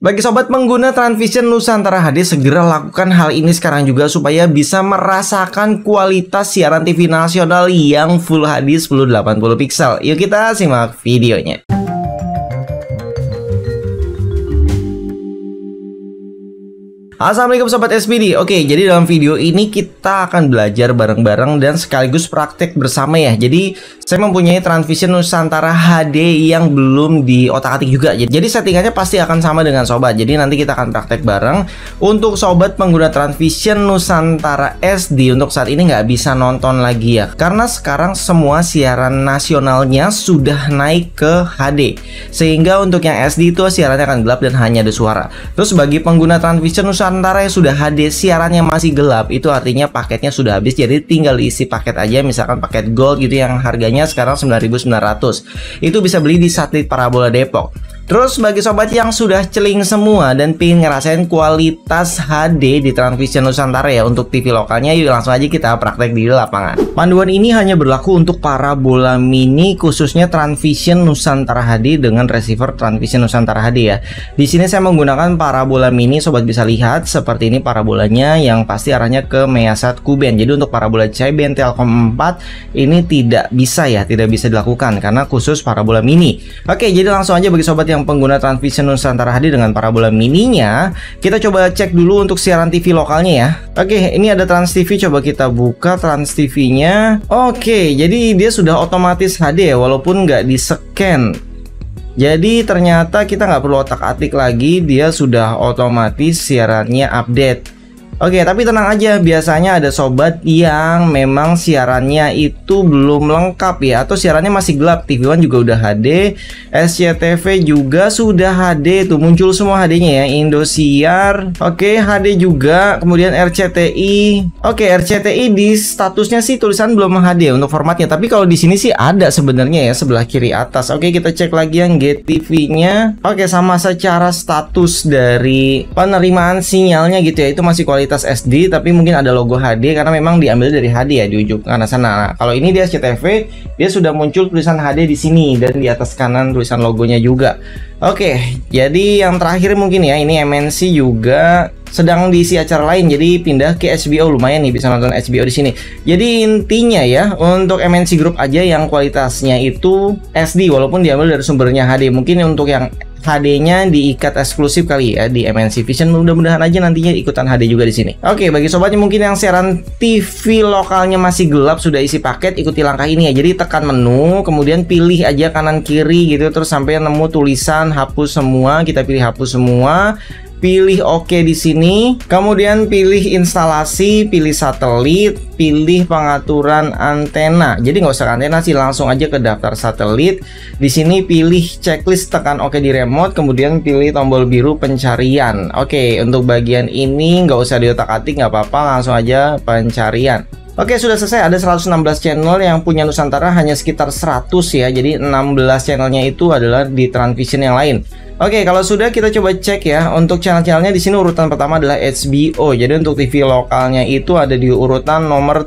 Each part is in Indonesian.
Bagi sobat pengguna Transvision Nusantara HD, segera lakukan hal ini sekarang juga supaya bisa merasakan kualitas siaran TV nasional yang Full HD 1080 pixel. Yuk kita simak videonya. Assalamualaikum Sobat SPD. Oke, jadi dalam video ini kita akan belajar bareng-bareng dan sekaligus praktek bersama ya. Jadi saya mempunyai Transvision Nusantara HD yang belum diotak-atik juga. Jadi settingannya pasti akan sama dengan Sobat. Jadi nanti kita akan praktek bareng. Untuk Sobat pengguna Transvision Nusantara SD untuk saat ini nggak bisa nonton lagi ya, karena sekarang semua siaran nasionalnya sudah naik ke HD. Sehingga untuk yang SD itu siarannya akan gelap dan hanya ada suara. Terus bagi pengguna Transvision Nusantara yang sudah HD siarannya masih gelap, itu artinya paketnya sudah habis. Jadi tinggal isi paket aja, misalkan paket gold gitu yang harganya sekarang 9.900. Itu bisa beli di Satelit Parabola Depok. Terus bagi sobat yang sudah celing semua dan pengen ngerasain kualitas HD di Transvision Nusantara ya untuk TV lokalnya, yuk langsung aja kita praktek di lapangan. Panduan ini hanya berlaku untuk parabola mini khususnya Transvision Nusantara HD dengan receiver Transvision Nusantara HD ya. Di sini saya menggunakan parabola mini, sobat bisa lihat seperti ini parabolanya yang pasti arahnya ke Measat Kuben. Jadi untuk parabola C-band Telkom 4 ini tidak bisa ya, tidak bisa dilakukan karena khusus parabola mini. Oke, jadi langsung aja bagi sobat yang pengguna Transvision Nusantara HD dengan parabola mininya, kita coba cek dulu untuk siaran TV lokalnya ya. Oke, ini ada Trans TV, coba kita buka Trans TV-nya. Oke, jadi dia sudah otomatis HD ya, walaupun nggak di-scan. Jadi ternyata kita nggak perlu otak-atik lagi, dia sudah otomatis siarannya update. Oke, tapi tenang aja, biasanya ada sobat yang memang siarannya itu belum lengkap ya, atau siarannya masih gelap. TV One juga udah HD, SCTV juga sudah HD, tuh muncul semua HD-nya ya, Indosiar, oke, HD juga, kemudian RCTI. Oke, RCTI di statusnya sih tulisan belum HD untuk formatnya, tapi kalau di sini sih ada sebenarnya ya, sebelah kiri atas. Oke, kita cek lagi yang GTV-nya. Oke, sama secara status dari penerimaan sinyalnya gitu ya, itu masih kualitas SD, tapi mungkin ada logo HD karena memang diambil dari HD ya di ujung kanan sana. Nah, kalau ini dia SCTV, dia sudah muncul tulisan HD di sini dan di atas kanan tulisan logonya juga. Oke, jadi yang terakhir mungkin ya, ini MNC juga sedang diisi acara lain, jadi pindah ke HBO, lumayan nih bisa nonton HBO di sini. Jadi intinya ya, untuk MNC Group aja yang kualitasnya itu SD walaupun diambil dari sumbernya HD. Mungkin untuk yang HD-nya diikat eksklusif kali ya di MNC Vision, mudah-mudahan aja nantinya ikutan HD juga di sini. Oke, bagi sobatnya mungkin yang siaran TV lokalnya masih gelap sudah isi paket, ikuti langkah ini ya. Jadi tekan menu, kemudian pilih aja kanan kiri gitu terus sampai nemu tulisan hapus semua, kita pilih hapus semua. Pilih OK di sini, kemudian pilih instalasi, pilih satelit, pilih pengaturan antena. Jadi nggak usah antena sih, langsung aja ke daftar satelit. Di sini pilih checklist, tekan OK di remote, kemudian pilih tombol biru pencarian. Oke, untuk bagian ini nggak usah diotak-atik, nggak apa-apa, langsung aja pencarian. Oke, sudah selesai. Ada 116 channel, yang punya Nusantara hanya sekitar 100 ya. Jadi 16 channelnya itu adalah di Transvision yang lain. Oke, kalau sudah kita coba cek ya. Untuk channel-channelnya di sini urutan pertama adalah HBO. Jadi untuk TV lokalnya itu ada di urutan nomor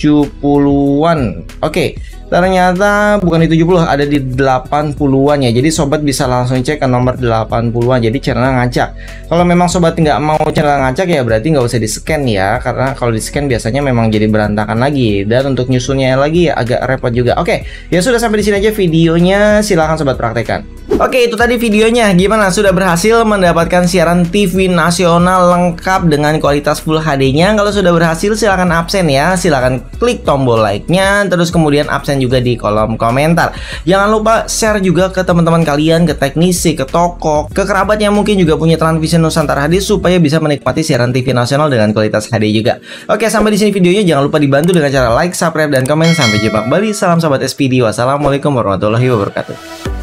70-an. Oke, ternyata bukan di 70, ada di 80-an ya. Jadi sobat bisa langsung cek ke nomor 80-an. Jadi channelnya ngacak. Kalau memang sobat nggak mau channel ngacak ya berarti nggak usah di-scan ya. Karena kalau di-scan biasanya memang jadi berantakan lagi. Dan untuk nyusunnya lagi ya agak repot juga. Oke, ya sudah, sampai di sini aja videonya. Silahkan sobat praktekkan. Oke, itu tadi videonya. Gimana? Sudah berhasil mendapatkan siaran TV nasional lengkap dengan kualitas Full HD-nya? Kalau sudah berhasil, silahkan absen ya. Silahkan klik tombol like-nya, terus kemudian absen juga di kolom komentar. Jangan lupa share juga ke teman-teman kalian, ke teknisi, ke toko, ke kerabat yang mungkin juga punya Transvision Nusantara HD supaya bisa menikmati siaran TV nasional dengan kualitas HD juga. Oke, sampai di sini videonya. Jangan lupa dibantu dengan cara like, subscribe, dan komen. Sampai jumpa kembali. Salam Sobat SPD. Wassalamualaikum warahmatullahi wabarakatuh.